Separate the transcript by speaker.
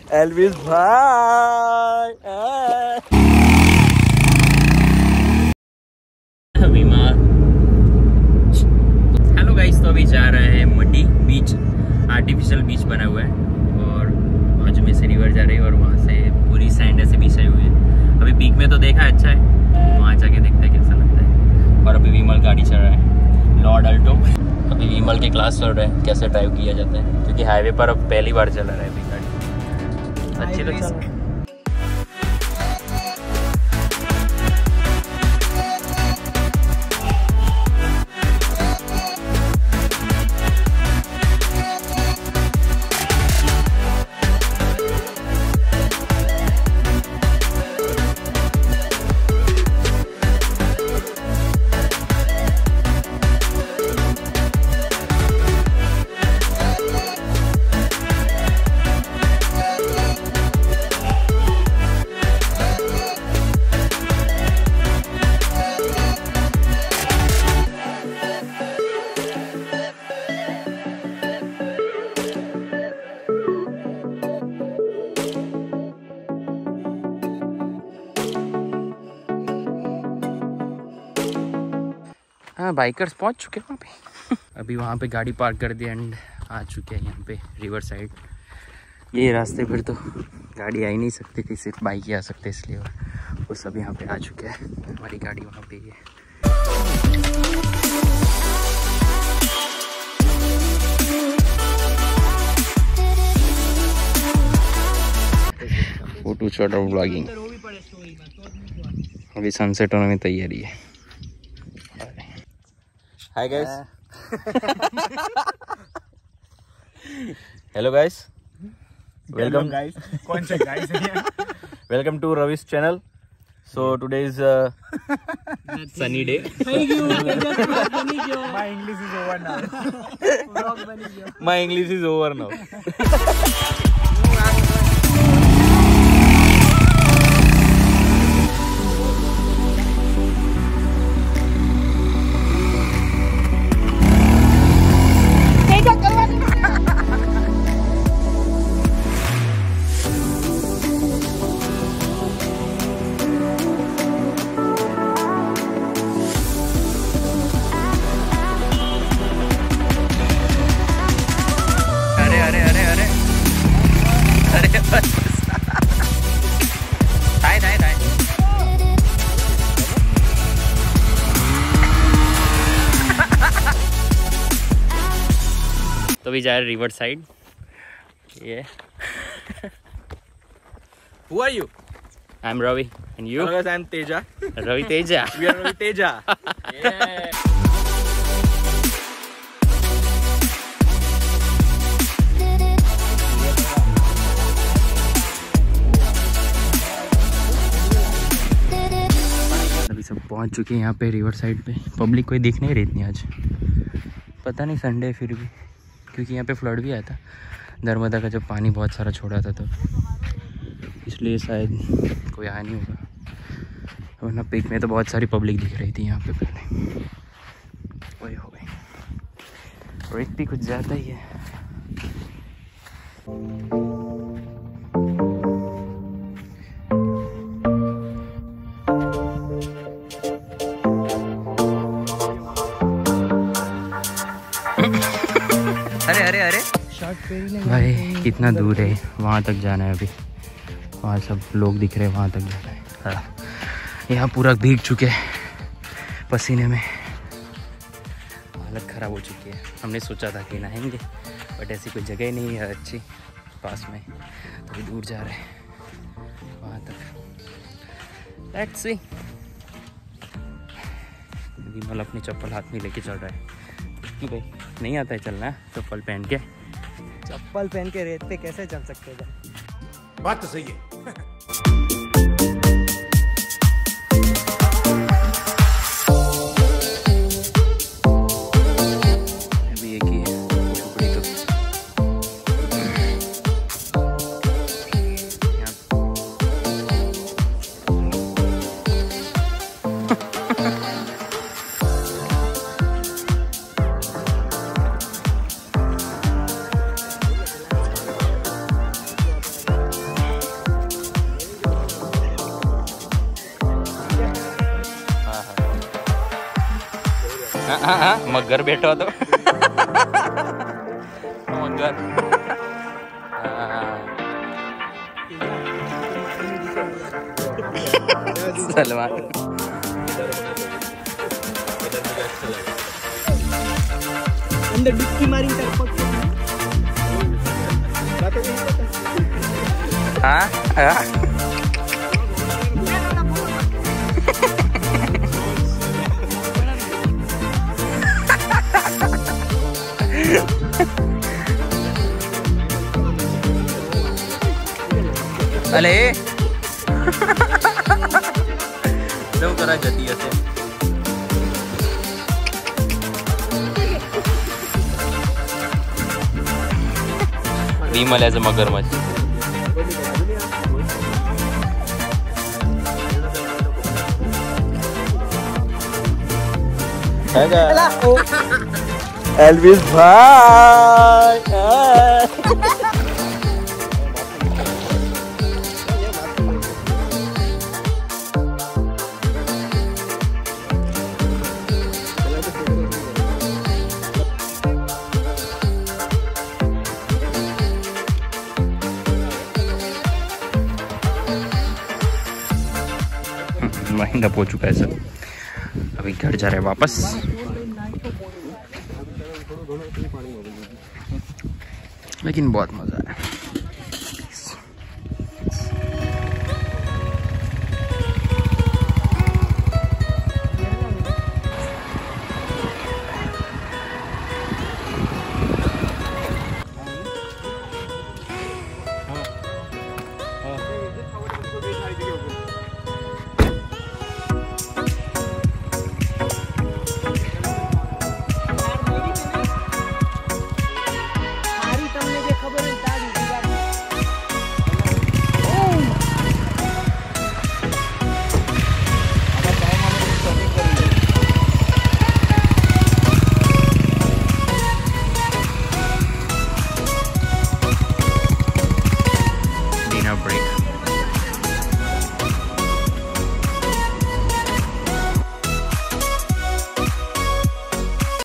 Speaker 1: Elvis भाई। Hello guys, तो अभी जा रहे हैं मड्डी बीच। आर्टिफिशियल बीच बना हुआ है और बाजू में से रिवर जा रही है और वहाँ से पूरी सैंड ऐसे बिछाई हुई है। अभी पीक में तो देखा अच्छा है, वहाँ जाके देखते हैं कैसा लगता है। और अभी विमल गाड़ी चल रहा है, लॉर्ड अल्टो। अभी विमल के क्लास चल रहे हैं कैसे ड्राइव किया जाता है, क्योंकि हाईवे पर अब पहली बार चला रहा है अभी गाड़ी। अच्छी तो चल। हाँ, बाइकर्स पहुंच चुके हैं वहाँ पे। अभी वहाँ पे गाड़ी पार्क कर दिया एंड आ चुके हैं यहाँ पे रिवर साइड। ये रास्ते फिर तो गाड़ी आ ही नहीं सकती थी, सिर्फ बाइक ही आ सकते, इसलिए वो सब यहाँ पे आ चुके हैं। हमारी गाड़ी वहाँ पे ही है। फोटो शॉट और व्लॉगिंग। अभी सनसेट होने में तैयारी है। Hi guys. Hello guys, welcome guys.
Speaker 2: कौन से गाइस है?
Speaker 1: Welcome to Ravi's channel. So today is sunny day.
Speaker 2: My English is over now.
Speaker 1: My English is over now. तो भी जा रहे रिवर साइड। ये
Speaker 2: Who are you?
Speaker 1: I am Ravi and you?
Speaker 2: Hello guys, I am Teja.
Speaker 1: Ravi Teja.
Speaker 2: We are Ravi Teja. Yeah.
Speaker 1: अभी सब पहुंच चुके हैं यहाँ पे रिवर साइड पे। पब्लिक कोई दिख नहीं रही इतनी आज, पता नहीं संडे फिर भी, क्योंकि यहाँ पे फ्लड भी आया था नर्मदा का, जब पानी बहुत सारा छोड़ा था तब, इसलिए शायद कोई आया नहीं होगा। वरना पीक में तो बहुत सारी पब्लिक दिख रही थी यहाँ पे पहले। वही हो गई, रेट भी कुछ ज़्यादा ही है। अरे अरे अरे भाई, कितना दूर है, वहाँ तक जाना है अभी। वहाँ सब लोग दिख रहे हैं, वहाँ तक जाना है। हाँ, यहाँ पूरा भीग चुके हैं पसीने में, हालत ख़राब हो चुकी है। हमने सोचा था कि नहाएंगे, बट ऐसी कोई जगह नहीं है अच्छी पास में, तो दूर जा रहे हैं वहाँ तक। Let's see. विमल अपनी चप्पल हाथ में लेके चल रहा है। क्यों भाई, नहीं आता है चलना चप्पल पहन के?
Speaker 3: चप्पल पहन के रेत पे कैसे चल सकते हैं?
Speaker 2: बात तो सही है।
Speaker 1: अभी एक ही है झोपड़ी तो। हाँ मगर बैठो तो मगर सलमान
Speaker 3: अंदर डिक्की मारी
Speaker 1: हाँ हाँ अले जाऊ करा गती असे विमल्याचं मगरमच्छ
Speaker 2: एल्विस भाई
Speaker 1: महीना हो चुका है सब, अभी घर जा रहे हैं वापस। लेकिन बहुत मजा आया।